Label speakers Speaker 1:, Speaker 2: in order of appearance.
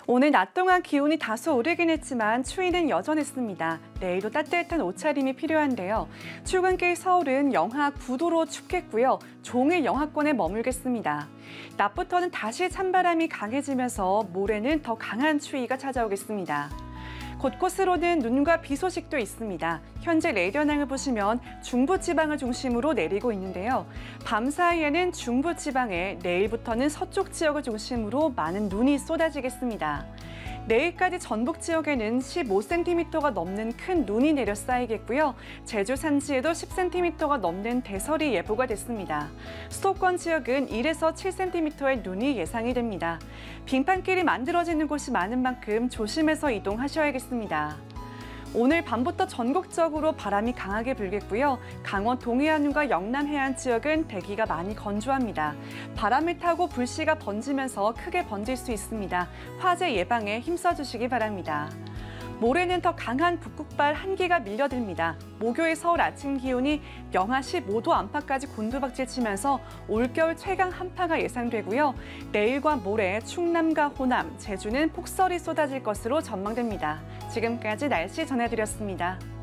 Speaker 1: 오늘 낮 동안 기온이 다소 오르긴 했지만 추위는 여전했습니다. 내일도 따뜻한 옷차림이 필요한데요. 출근길 서울은 영하 9도로 춥겠고요. 종일 영하권에 머물겠습니다. 낮부터는 다시 찬바람이 강해지면서 모레는 더 강한 추위가 찾아오겠습니다. 곳곳으로는 눈과 비 소식도 있습니다. 현재 레이더낭을 보시면 중부지방을 중심으로 내리고 있는데요. 밤 사이에는 중부지방에 내일부터는 서쪽 지역을 중심으로 많은 눈이 쏟아지겠습니다. 내일까지 전북 지역에는 15cm가 넘는 큰 눈이 내려 쌓이겠고요. 제주 산지에도 10cm가 넘는 대설이 예보가 됐습니다. 수도권 지역은 1에서 7cm의 눈이 예상이 됩니다. 빙판길이 만들어지는 곳이 많은 만큼 조심해서 이동하셔야겠습니다. 오늘 밤부터 전국적으로 바람이 강하게 불겠고요. 강원 동해안과 영남 해안 지역은 대기가 많이 건조합니다. 바람을 타고 불씨가 번지면서 크게 번질 수 있습니다. 화재 예방에 힘써주시기 바랍니다. 모레는 더 강한 북극발 한기가 밀려듭니다. 목요일 서울 아침 기온이 영하 15도 안팎까지 곤두박질 치면서 올겨울 최강 한파가 예상되고요. 내일과 모레 충남과 호남, 제주는 폭설이 쏟아질 것으로 전망됩니다. 지금까지 날씨 전해드렸습니다.